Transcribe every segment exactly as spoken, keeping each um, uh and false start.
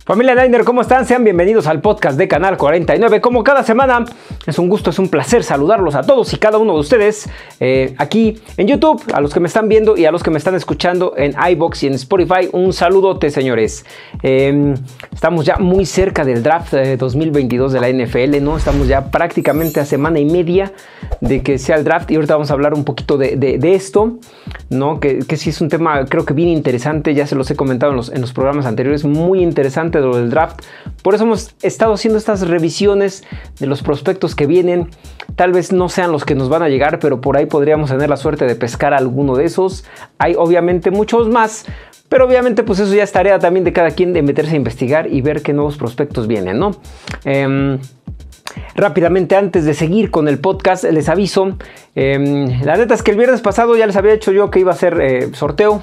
Familia Niner, ¿cómo están? Sean bienvenidos al podcast de Canal cuarenta y nueve. Como cada semana, es un gusto, es un placer saludarlos a todos y cada uno de ustedes eh, aquí en YouTube, a los que me están viendo y a los que me están escuchando en iVoox y en Spotify. Un saludote, señores. Eh, estamos ya muy cerca del draft eh, dos mil veintidós de la N F L, ¿no? Estamos ya prácticamente a semana y media de que sea el draft y ahorita vamos a hablar un poquito de, de, de esto, ¿no? Que, que sí es un tema, creo que bien interesante. Ya se los he comentado en los, en los programas anteriores, muy interesante de lo del draft. Por eso hemos estado haciendo estas revisiones de los prospectos que vienen. Tal vez no sean los que nos van a llegar, pero por ahí podríamos tener la suerte de pescar a alguno de esos. Hay obviamente muchos más, pero obviamente pues eso ya es tarea también de cada quien de meterse a investigar y ver qué nuevos prospectos vienen, ¿no? Eh, Rápidamente, antes de seguir con el podcast, les aviso, eh, la neta es que el viernes pasado ya les había dicho yo que iba a hacer eh, sorteo.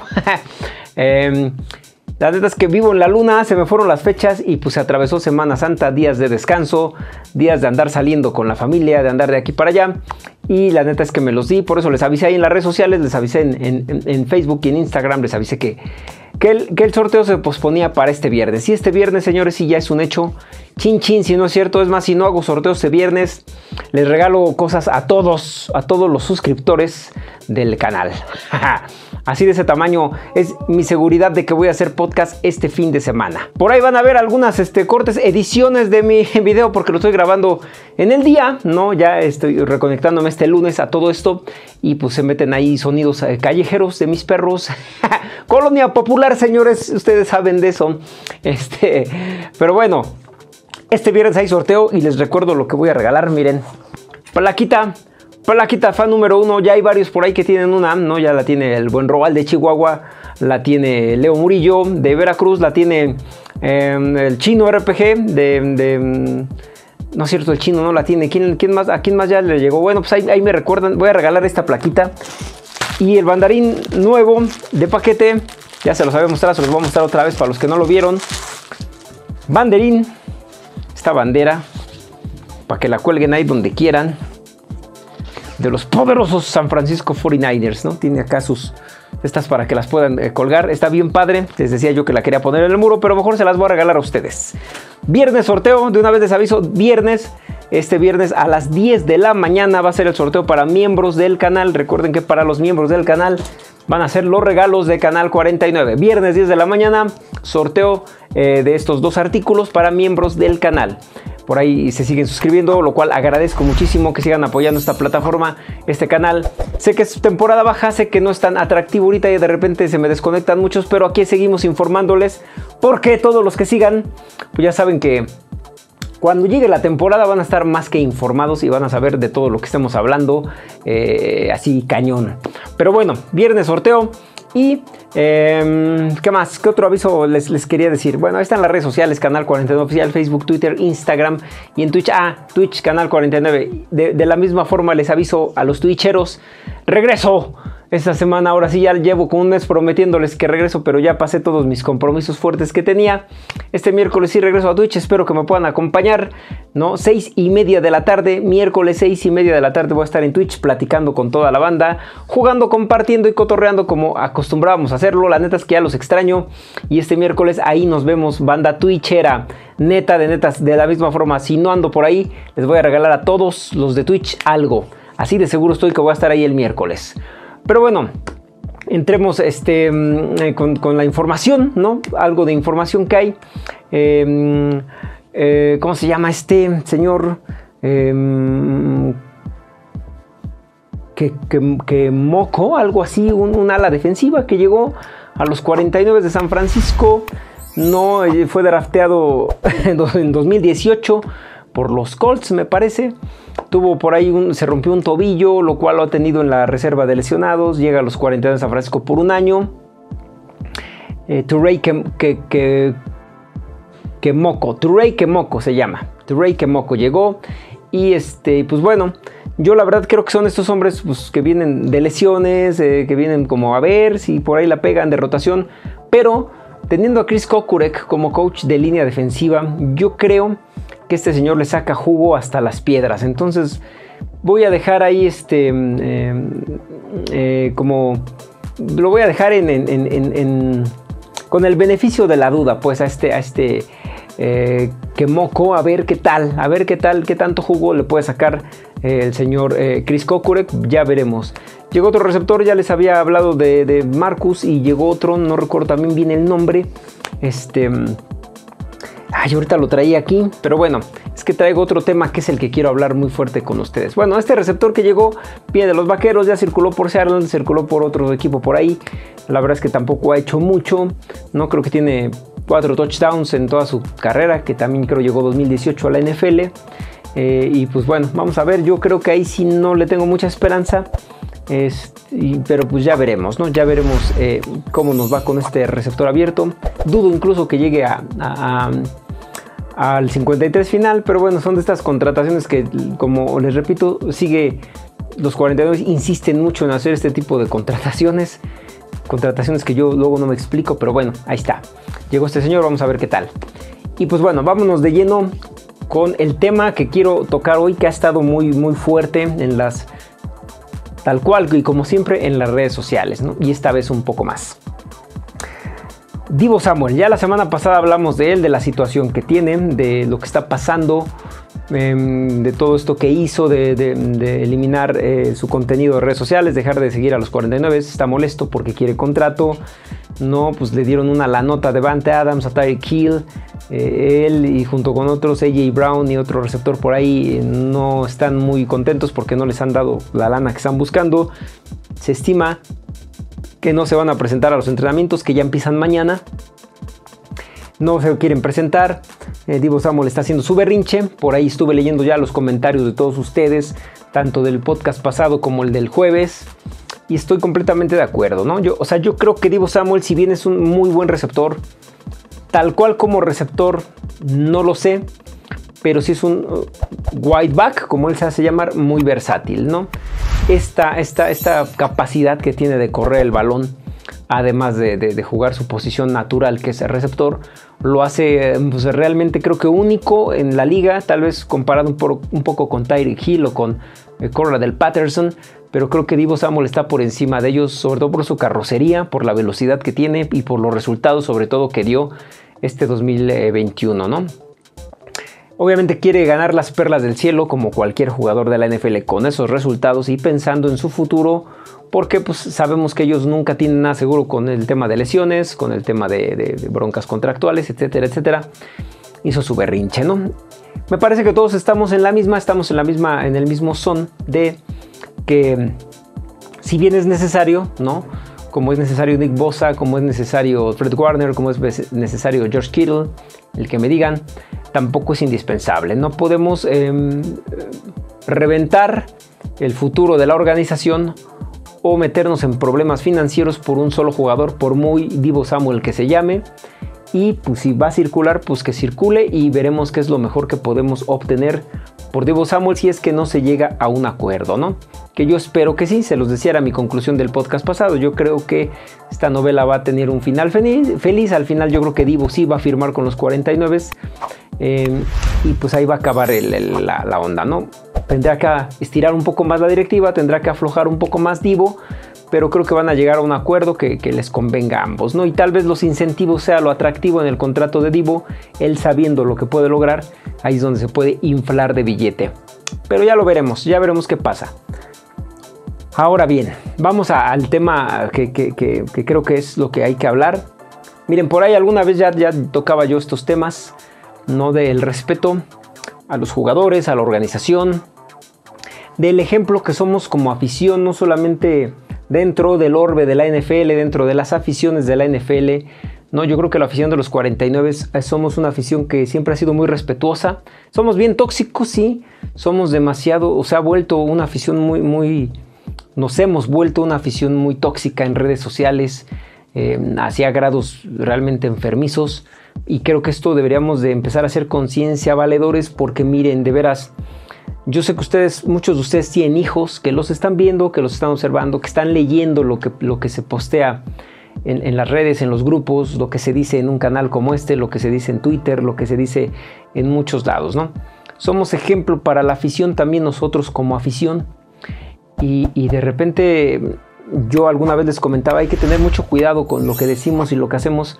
eh, La neta es que vivo en la luna, se me fueron las fechas y pues se atravesó Semana Santa, días de descanso, días de andar saliendo con la familia, de andar de aquí para allá. Y la neta es que me los di, por eso les avisé ahí en las redes sociales, les avisé en, en, en Facebook y en Instagram, les avisé que, que, el, que el sorteo se posponía para este viernes. Y este viernes, señores, sí ya es un hecho. Chin chin, si no es cierto. Es más, si no hago sorteos este viernes, les regalo cosas a todos, a todos los suscriptores del canal. Así de ese tamaño es mi seguridad de que voy a hacer podcast este fin de semana. Por ahí van a ver algunas este, cortes, ediciones de mi video porque lo estoy grabando en el día, ¿no? Ya estoy reconectándome este lunes a todo esto y pues se meten ahí sonidos eh, callejeros de mis perros. Colonia popular, señores, ustedes saben de eso. Este, pero bueno, este viernes hay sorteo y les recuerdo lo que voy a regalar. Miren, plaquita. Plaquita fan número uno, ya hay varios por ahí que tienen una, ¿no? Ya la tiene el buen Robal de Chihuahua, la tiene Leo Murillo de Veracruz, la tiene eh, el Chino R P G de, de... No es cierto, el Chino no la tiene. ¿Quién, quién más, ¿A quién más ya le llegó? Bueno, pues ahí, ahí me recuerdan, voy a regalar esta plaquita. Y el banderín nuevo de paquete, ya se los había mostrado, se los voy a mostrar otra vez para los que no lo vieron. Banderín, esta bandera, para que la cuelguen ahí donde quieran, de los poderosos San Francisco cuarenta y nueve ers, ¿no? Tiene acá sus... Estas para que las puedan eh, colgar. Está bien padre. Les decía yo que la quería poner en el muro, pero mejor se las voy a regalar a ustedes. Viernes sorteo. De una vez les aviso. Viernes. Este viernes a las diez de la mañana va a ser el sorteo para miembros del canal. Recuerden que para los miembros del canal van a ser los regalos de Canal cuarenta y nueve. Viernes diez de la mañana. Sorteo eh, de estos dos artículos para miembros del canal. Por ahí se siguen suscribiendo, lo cual agradezco muchísimo que sigan apoyando esta plataforma, este canal. Sé que es temporada baja, sé que no es tan atractivo ahorita y de repente se me desconectan muchos, pero aquí seguimos informándoles porque todos los que sigan, pues ya saben que cuando llegue la temporada van a estar más que informados y van a saber de todo lo que estemos hablando, eh, así cañón. Pero bueno, viernes sorteo. Y, eh, ¿qué más? ¿Qué otro aviso les, les quería decir? Bueno, ahí están las redes sociales, Canal cuarenta y nueve Oficial, Facebook, Twitter, Instagram y en Twitch. Ah, Twitch, Canal cuarenta y nueve. De, de la misma forma les aviso a los twitcheros, regreso. Esta semana, ahora sí, ya llevo como un mes prometiéndoles que regreso, pero ya pasé todos mis compromisos fuertes que tenía. Este miércoles sí regreso a Twitch, espero que me puedan acompañar, ¿no? Seis y media de la tarde, miércoles seis y media de la tarde voy a estar en Twitch platicando con toda la banda, jugando, compartiendo y cotorreando como acostumbrábamos a hacerlo. La neta es que ya los extraño y este miércoles ahí nos vemos, banda twitchera. Neta de netas, de la misma forma, si no ando por ahí, les voy a regalar a todos los de Twitch algo. Así de seguro estoy que voy a estar ahí el miércoles. Pero bueno, entremos este, eh, con, con la información, ¿no? Algo de información que hay. Eh, eh, ¿Cómo se llama este señor? Eh, que, que, que Moco, algo así, un, un ala defensiva que llegó a los cuarenta y nueve de San Francisco. No, fue drafteado en dos mil dieciocho por los Colts, me parece. Tuvo por ahí, un, se rompió un tobillo, lo cual lo ha tenido en la reserva de lesionados. Llega a los cuarenta y nueve de San Francisco por un año. Eh, Turei que, que, que, que Moco, Turei que Moco se llama. Turei que Moco llegó. Y este, pues bueno, yo la verdad creo que son estos hombres pues, que vienen de lesiones, eh, que vienen como a ver si por ahí la pegan de rotación. Pero teniendo a Chris Kokurek como coach de línea defensiva, yo creo que este señor le saca jugo hasta las piedras. Entonces voy a dejar ahí este eh, eh, como lo voy a dejar en, en, en, en con el beneficio de la duda, pues a este, a este eh, que moco, a ver qué tal, a ver qué tal, qué tanto jugo le puede sacar eh, el señor eh, Chris Kokurek, ya veremos. Llegó otro receptor, ya les había hablado de, de Marcus, y llegó otro, no recuerdo también bien el nombre, este... Ay, ahorita lo traía aquí, pero bueno, es que traigo otro tema que es el que quiero hablar muy fuerte con ustedes. Bueno, este receptor que llegó viene de los Vaqueros, ya circuló por Seattle, circuló por otro equipo por ahí. La verdad es que tampoco ha hecho mucho, no creo que tiene cuatro touchdowns en toda su carrera, que también creo llegó dos mil dieciocho a la N F L. Eh, y pues bueno, vamos a ver, yo creo que ahí sí no le tengo mucha esperanza. Es, y, pero pues ya veremos, ¿no? Ya veremos eh, cómo nos va con este receptor abierto. Dudo incluso que llegue a, a, a, al cincuenta y tres final, pero bueno, son de estas contrataciones que, como les repito, sigue los cuarenta y nueve insisten mucho en hacer este tipo de contrataciones. Contrataciones que yo luego no me explico, pero bueno, ahí está. Llegó este señor, vamos a ver qué tal. Y pues bueno, vámonos de lleno con el tema que quiero tocar hoy, que ha estado muy, muy fuerte en las... tal cual y como siempre en las redes sociales, ¿no? Y esta vez un poco más. Deebo Samuel, ya la semana pasada hablamos de él, de la situación que tiene, de lo que está pasando, eh, de todo esto que hizo, de, de, de eliminar eh, su contenido de redes sociales, dejar de seguir a los cuarenta y nueve, está molesto porque quiere contrato. No, pues le dieron una la nota de Davante Adams, a Tyreek Hill, eh, él y junto con otros, A J Brown y otro receptor por ahí, eh, no están muy contentos porque no les han dado la lana que están buscando. Se estima que no se van a presentar a los entrenamientos que ya empiezan mañana. No se quieren presentar. eh, Deebo Samuel está haciendo su berrinche. Por ahí estuve leyendo ya los comentarios de todos ustedes, tanto del podcast pasado como el del jueves. Y estoy completamente de acuerdo, ¿no? Yo, o sea, yo creo que Deebo Samuel, si bien es un muy buen receptor, tal cual como receptor, no lo sé, pero sí es un uh, wide back, como él se hace llamar, muy versátil, ¿no? Esta, esta, esta capacidad que tiene de correr el balón, además de, de, de jugar su posición natural, que es el receptor, lo hace pues, realmente creo que único en la liga, tal vez comparado un, por, un poco con Tyreek Hill o con eh, Cordarrelle Patterson, pero creo que Deebo Samuel está por encima de ellos, sobre todo por su carrocería, por la velocidad que tiene y por los resultados, sobre todo, que dio este dos mil veintiuno, ¿no? Obviamente quiere ganar las perlas del cielo como cualquier jugador de la N F L con esos resultados y pensando en su futuro, porque pues sabemos que ellos nunca tienen nada seguro con el tema de lesiones, con el tema de, de, de broncas contractuales, etcétera, etcétera. Hizo su berrinche, ¿no? Me parece que todos estamos en la misma, estamos en la misma, en el mismo son de que si bien es necesario, ¿no? Como es necesario Nick Bosa, como es necesario Fred Warner, como es necesario George Kittle, el que me digan, tampoco es indispensable. No podemos eh, reventar el futuro de la organización o meternos en problemas financieros por un solo jugador, por muy Deebo Samuel que se llame. Y pues si va a circular, pues que circule y veremos qué es lo mejor que podemos obtener por Deebo Samuel si es que no se llega a un acuerdo, ¿no? Que yo espero que sí, se los decía, era mi conclusión del podcast pasado. Yo creo que esta novela va a tener un final feliz. feliz. Al final yo creo que Deebo sí va a firmar con los cuarenta y nueve eh, y pues ahí va a acabar el, el, la, la onda, ¿no? Tendrá que estirar un poco más la directiva, tendrá que aflojar un poco más Deebo, pero creo que van a llegar a un acuerdo que, que les convenga a ambos, ¿no? Y tal vez los incentivos sea lo atractivo en el contrato de Deebo, él sabiendo lo que puede lograr, ahí es donde se puede inflar de billete. Pero ya lo veremos, ya veremos qué pasa. Ahora bien, vamos a, al tema que, que, que, que creo que es lo que hay que hablar. Miren, por ahí alguna vez ya, ya tocaba yo estos temas, ¿no? Del respeto a los jugadores, a la organización, del ejemplo que somos como afición, no solamente dentro del orbe de la N F L, dentro de las aficiones de la N F L. No, yo creo que la afición de los cuarenta y nueve somos una afición que siempre ha sido muy respetuosa. Somos bien tóxicos, sí. Somos demasiado, o sea, ha vuelto una afición muy, muy... Nos hemos vuelto una afición muy tóxica en redes sociales, eh, hacia grados realmente enfermizos. Y creo que esto deberíamos de empezar a hacer conciencia, valedores, porque miren, de veras... Yo sé que ustedes, muchos de ustedes tienen hijos que los están viendo, que los están observando, que están leyendo lo que, lo que se postea en, en las redes, en los grupos, lo que se dice en un canal como este, lo que se dice en Twitter, lo que se dice en muchos lados, ¿no? Somos ejemplo para la afición también nosotros como afición. Y, y de repente yo alguna vez les comentaba, hay que tener mucho cuidado con lo que decimos y lo que hacemos,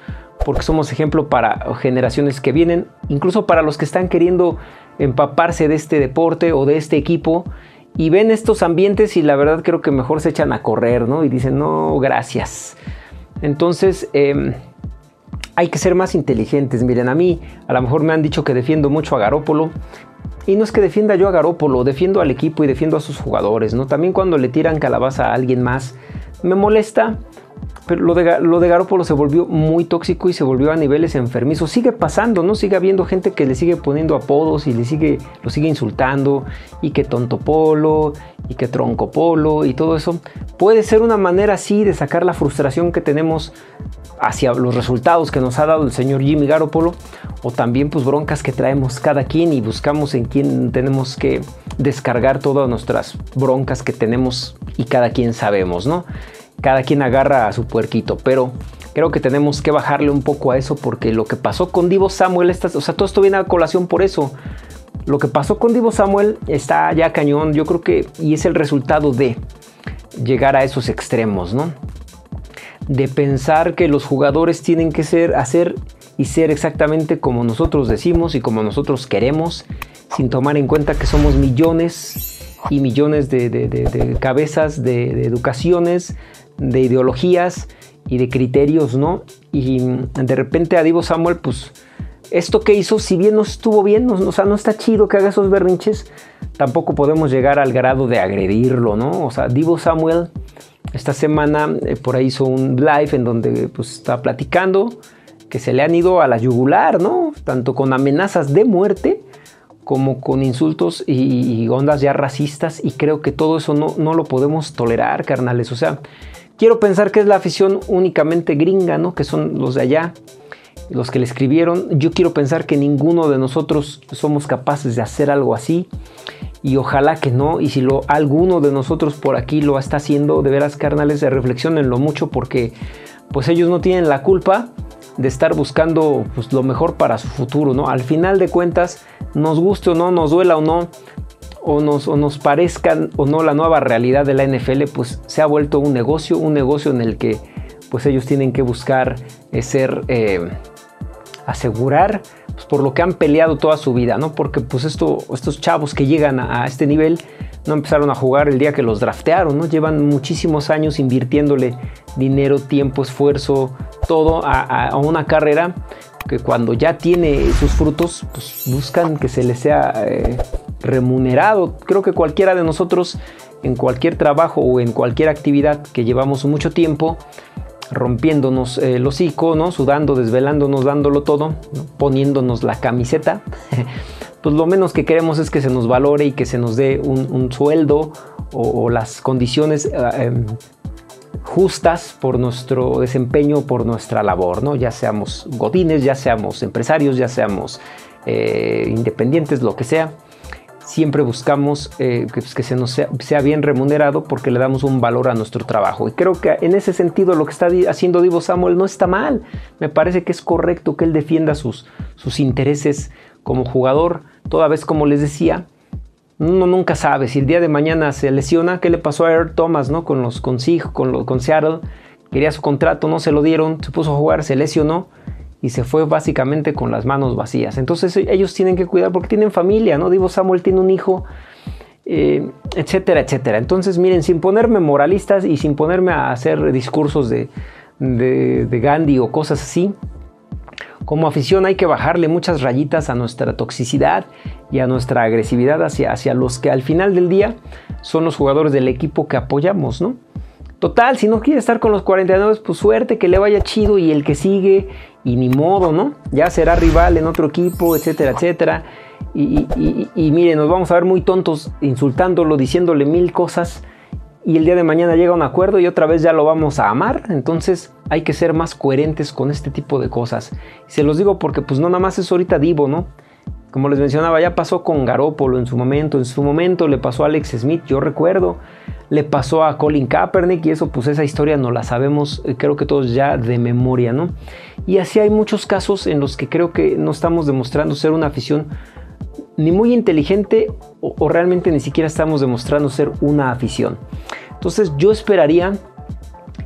porque somos ejemplo para generaciones que vienen, incluso para los que están queriendo empaparse de este deporte o de este equipo y ven estos ambientes y la verdad creo que mejor se echan a correr, ¿no? Y dicen, no, gracias. Entonces, eh, hay que ser más inteligentes. Miren, a mí a lo mejor me han dicho que defiendo mucho a Garoppolo. Y no es que defienda yo a Garoppolo, defiendo al equipo y defiendo a sus jugadores, ¿no? También cuando le tiran calabaza a alguien más, me molesta. Pero lo de, lo de Garoppolo se volvió muy tóxico y se volvió a niveles enfermizos. Sigue pasando, ¿no? Sigue habiendo gente que le sigue poniendo apodos y le sigue, lo sigue insultando. Y que tonto polo, y que tronco polo, y todo eso. Puede ser una manera así de sacar la frustración que tenemos hacia los resultados que nos ha dado el señor Jimmy Garoppolo. O también pues broncas que traemos cada quien y buscamos en quién tenemos que descargar todas nuestras broncas que tenemos y cada quien sabemos, ¿no? Cada quien agarra a su puerquito, pero creo que tenemos que bajarle un poco a eso porque lo que pasó con Deebo Samuel, está, o sea, todo esto viene a colación por eso. Lo que pasó con Deebo Samuel está ya cañón, yo creo que, y es el resultado de llegar a esos extremos, ¿no? De pensar que los jugadores tienen que ser, hacer y ser exactamente como nosotros decimos y como nosotros queremos, sin tomar en cuenta que somos millones y millones de, de, de, de cabezas, de, de educaciones, de ideologías y de criterios, ¿no? Y de repente a Deebo Samuel, pues, esto que hizo, si bien no estuvo bien, no, o sea, no está chido que haga esos berrinches, tampoco podemos llegar al grado de agredirlo, ¿no? O sea, Deebo Samuel esta semana eh, por ahí hizo un live en donde pues está platicando que se le han ido a la yugular, ¿no? Tanto con amenazas de muerte como con insultos y, y ondas ya racistas, y creo que todo eso no, no lo podemos tolerar, carnales. O sea, quiero pensar que es la afición únicamente gringa, ¿no? Que son los de allá, los que le escribieron. Yo quiero pensar que ninguno de nosotros somos capaces de hacer algo así, y ojalá que no. Y si lo, alguno de nosotros por aquí lo está haciendo, de veras, carnales, reflexionenlo mucho, porque pues ellos no tienen la culpa de estar buscando pues, lo mejor para su futuro, ¿no? Al final de cuentas, nos guste o no, nos duela o no, o nos, o nos parezca o no la nueva realidad de la N F L, pues se ha vuelto un negocio, un negocio en el que pues ellos tienen que buscar eh, ser, eh, asegurar pues, por lo que han peleado toda su vida, ¿no? Porque pues esto, estos chavos que llegan a, a este nivel no empezaron a jugar el día que los draftearon, ¿no? Llevan muchísimos años invirtiéndole dinero, tiempo, esfuerzo, todo a, a, a una carrera que cuando ya tiene sus frutos, pues buscan que se les sea eh, remunerado. Creo que cualquiera de nosotros en cualquier trabajo o en cualquier actividad que llevamos mucho tiempo rompiéndonos eh, el hocico, ¿no? Sudando, desvelándonos, dándolo todo, ¿no? Poniéndonos la camiseta, pues lo menos que queremos es que se nos valore y que se nos dé un, un sueldo o, o las condiciones eh, eh, justas por nuestro desempeño, por nuestra labor, ¿no? Ya seamos godines, ya seamos empresarios, ya seamos eh, independientes, lo que sea. Siempre buscamos eh, que, pues, que se nos sea, sea bien remunerado porque le damos un valor a nuestro trabajo. Y creo que en ese sentido lo que está haciendo Deebo Samuel no está mal. Me parece que es correcto que él defienda sus, sus intereses como jugador. Toda vez, como les decía, uno nunca sabe si el día de mañana se lesiona. ¿Qué le pasó a Earl Thomas, ¿no? Con los con, con, los, con Seattle? Quería su contrato, no se lo dieron, se puso a jugar, se lesionó y se fue básicamente con las manos vacías. Entonces ellos tienen que cuidar porque tienen familia, ¿no? Deebo Samuel tiene un hijo, eh, etcétera, etcétera. Entonces, miren, sin ponerme moralistas y sin ponerme a hacer discursos de, de, de Gandhi o cosas así, como afición hay que bajarle muchas rayitas a nuestra toxicidad y a nuestra agresividad hacia, hacia los que al final del día son los jugadores del equipo que apoyamos, ¿no? Total, si no quiere estar con los cuarenta y nueve, pues suerte, que le vaya chido, y el que sigue, y ni modo, ¿no? Ya será rival en otro equipo, etcétera, etcétera. Y, y, y, y miren, nos vamos a ver muy tontos insultándolo, diciéndole mil cosas, y el día de mañana llega a un acuerdo y otra vez ya lo vamos a amar. Entonces hay que ser más coherentes con este tipo de cosas. Se los digo porque pues no nada más es ahorita Deebo, ¿no? Como les mencionaba, ya pasó con Garoppolo en su momento, en su momento le pasó a Alex Smith, yo recuerdo, le pasó a Colin Kaepernick, y eso pues esa historia no la sabemos, creo que todos ya de memoria, ¿no? Y así hay muchos casos en los que creo que no estamos demostrando ser una afición ni muy inteligente o, o realmente ni siquiera estamos demostrando ser una afición. Entonces yo esperaría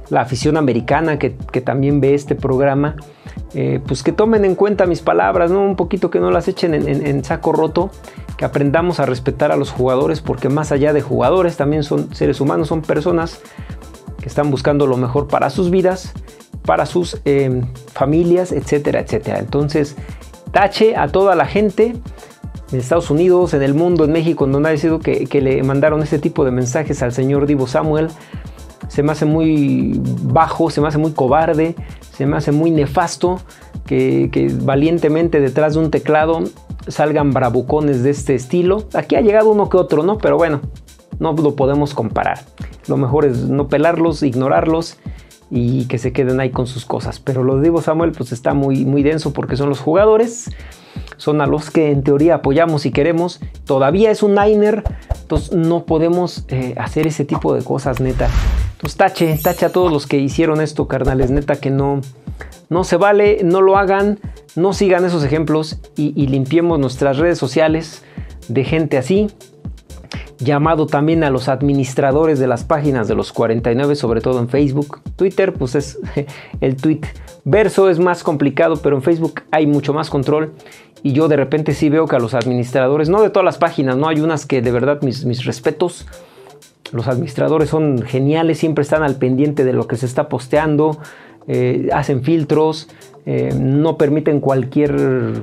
la afición americana que, que también ve este programa, eh, pues que tomen en cuenta mis palabras, ¿no? Un poquito que no las echen en, en, en saco roto, que aprendamos a respetar a los jugadores, porque más allá de jugadores también son seres humanos, son personas que están buscando lo mejor para sus vidas, para sus eh, familias, etcétera, etcétera. Entonces, tache a toda la gente en Estados Unidos, en el mundo, en México, en donde ha sido que, que le mandaron este tipo de mensajes al señor Deebo Samuel. Se me hace muy bajo, se me hace muy cobarde, se me hace muy nefasto que, que valientemente detrás de un teclado salgan bravucones de este estilo. Aquí ha llegado uno que otro, ¿no? Pero bueno, no lo podemos comparar. Lo mejor es no pelarlos, ignorarlos y que se queden ahí con sus cosas. Pero lo de Deebo Samuel pues está muy, muy denso, porque son los jugadores, son a los que en teoría apoyamos y queremos. Todavía es un Niner, entonces no podemos eh, hacer ese tipo de cosas, neta. Entonces tache, tache a todos los que hicieron esto, carnales, neta que no, no se vale, no lo hagan, no sigan esos ejemplos y, y limpiemos nuestras redes sociales de gente así. Llamado también a los administradores de las páginas de los cuarenta y nueve, sobre todo en Facebook. Twitter, pues es el tweet verso, es más complicado, pero en Facebook hay mucho más control. Y yo de repente sí veo que a los administradores, no de todas las páginas, no hay unas que de verdad mis, mis respetos. Los administradores son geniales, siempre están al pendiente de lo que se está posteando, eh, hacen filtros, eh, no permiten cualquier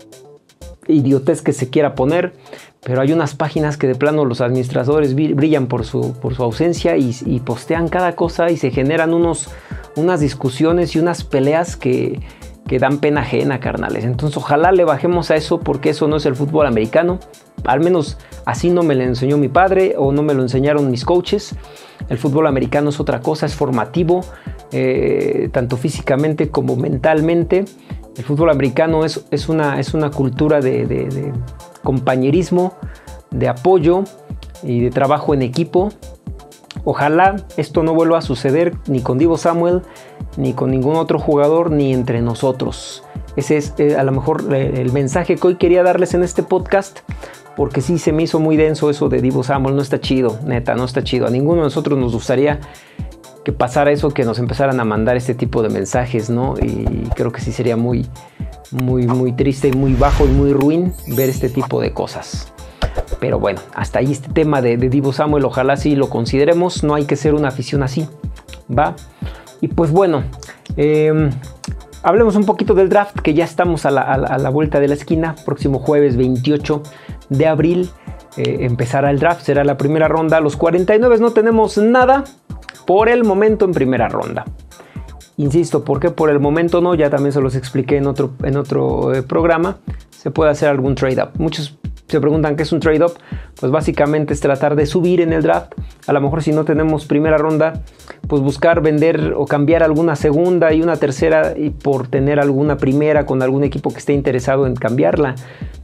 idiotez que se quiera poner. Pero hay unas páginas que de plano los administradores brillan por su, por su ausencia y, y postean cada cosa y se generan unos, unas discusiones y unas peleas que, que dan pena ajena, carnales. Entonces ojalá le bajemos a eso, porque eso no es el fútbol americano. Al menos así no me lo enseñó mi padre o no me lo enseñaron mis coaches. El fútbol americano es otra cosa, es formativo, eh, tanto físicamente como mentalmente. El fútbol americano es, es, una, es una cultura de, de, de compañerismo, de apoyo y de trabajo en equipo. Ojalá esto no vuelva a suceder ni con Deebo Samuel, ni con ningún otro jugador, ni entre nosotros. Ese es eh, a lo mejor eh, el mensaje que hoy quería darles en este podcast, porque sí se me hizo muy denso eso de Deebo Samuel. No está chido, neta, no está chido. A ninguno de nosotros nos gustaría que pasara eso, que nos empezaran a mandar este tipo de mensajes, ¿no? Y creo que sí sería muy, muy, muy triste y muy bajo y muy ruin ver este tipo de cosas. Pero bueno, hasta ahí este tema de, de Deebo Samuel. Ojalá sí lo consideremos. No hay que ser una afición así, ¿va? Y pues bueno, eh, hablemos un poquito del draft, que ya estamos a la, a la, a la vuelta de la esquina. Próximo jueves veintiocho de abril eh, empezará el draft, será la primera ronda. Los cuarenta y nueve no tenemos nada por el momento en primera ronda. Insisto, ¿por qué por el momento no? Ya también se los expliqué en otro, en otro eh, programa. Se puede hacer algún trade-up. Muchos se preguntan qué es un trade-up. Pues básicamente es tratar de subir en el draft. A lo mejor si no tenemos primera ronda, pues buscar vender o cambiar alguna segunda y una tercera, y por tener alguna primera con algún equipo que esté interesado en cambiarla.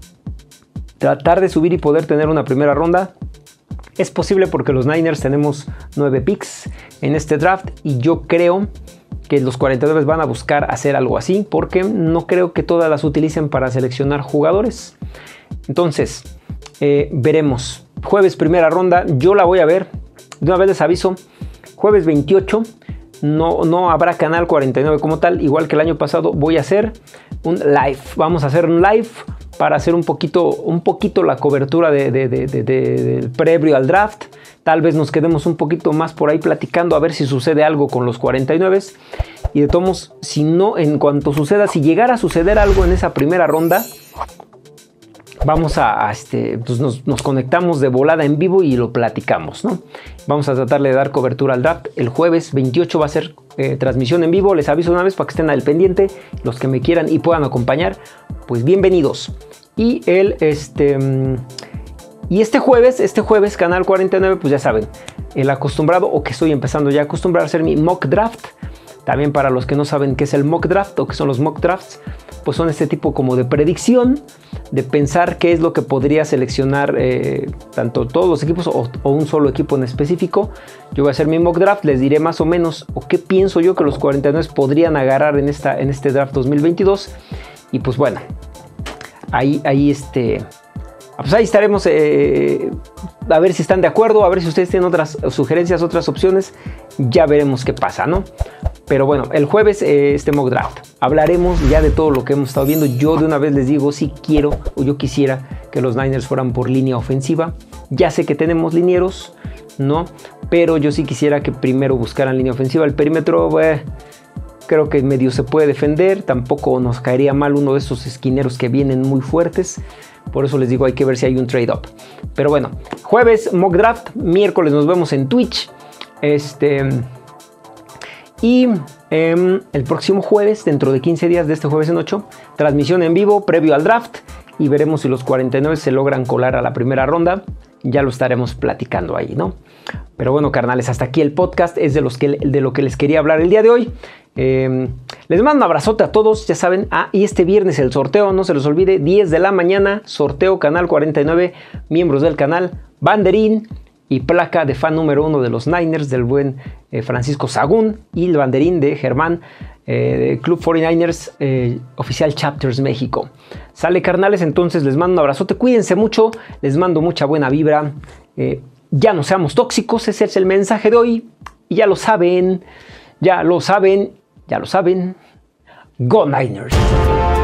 Tratar de subir y poder tener una primera ronda. Es posible porque los Niners tenemos nueve picks en este draft y yo creo que los cuarenta y nueve van a buscar hacer algo así, porque no creo que todas las utilicen para seleccionar jugadores. Entonces, eh, veremos. Jueves primera ronda, yo la voy a ver. De una vez les aviso, jueves veintiocho no, no habrá canal cuarenta y nueve como tal. Igual que el año pasado voy a hacer un live. Vamos a hacer un live para hacer un poquito, un poquito la cobertura de, de, de, de, de, del previo al draft. Tal vez nos quedemos un poquito más por ahí platicando a ver si sucede algo con los cuarenta y nueve. Y de todos modos, si no, en cuanto suceda, si llegara a suceder algo en esa primera ronda, vamos a, a este, pues nos, nos conectamos de volada en vivo y lo platicamos, ¿no? Vamos a tratar de dar cobertura al draft. El jueves veintiocho va a ser eh, transmisión en vivo. Les aviso una vez para que estén al pendiente. Los que me quieran y puedan acompañar, pues bienvenidos. Y el este y este jueves, este jueves canal cuarenta y nueve, pues ya saben, el acostumbrado, o que estoy empezando ya a acostumbrar a hacer mi mock draft. También para los que no saben qué es el mock draft o qué son los mock drafts, pues son este tipo como de predicción, de pensar qué es lo que podría seleccionar eh, tanto todos los equipos o, o un solo equipo en específico. Yo voy a hacer mi mock draft, les diré más o menos o qué pienso yo que los cuarenta y nueve podrían agarrar en, esta, en este draft dos mil veintidós. Y pues bueno, ahí, ahí este, pues ahí estaremos eh, a ver si están de acuerdo, a ver si ustedes tienen otras sugerencias, otras opciones. Ya veremos qué pasa, ¿no? Pero bueno, el jueves eh, este mock draft. Hablaremos ya de todo lo que hemos estado viendo. Yo de una vez les digo, si quiero o yo quisiera que los Niners fueran por línea ofensiva. Ya sé que tenemos linieros, ¿no? Pero yo sí quisiera que primero buscaran línea ofensiva. El perímetro, eh, creo que medio se puede defender. Tampoco nos caería mal uno de esos esquineros que vienen muy fuertes. Por eso les digo, hay que ver si hay un trade-up. Pero bueno, jueves mock draft. Miércoles nos vemos en Twitch. Este... Y eh, el próximo jueves, dentro de quince días de este jueves en ocho, transmisión en vivo previo al draft y veremos si los cuarenta y nueve se logran colar a la primera ronda. Ya lo estaremos platicando ahí, ¿no? Pero bueno, carnales, hasta aquí el podcast. Es de, los que, de lo que les quería hablar el día de hoy. Eh, les mando un abrazote a todos, ya saben. Ah, y este viernes el sorteo, no se les olvide, diez de la mañana, sorteo Canal cuarenta y nueve, miembros del canal, banderín y placa de fan número uno de los Niners, del buen eh, Francisco Sagún, y el banderín de Germán, eh, de Club cuarenta y nueve ers, eh, Oficial Chapters México. Sale, carnales, entonces les mando un abrazote, cuídense mucho, les mando mucha buena vibra, eh, ya no seamos tóxicos, ese es el mensaje de hoy, y ya lo saben, ya lo saben, ya lo saben, Go Niners.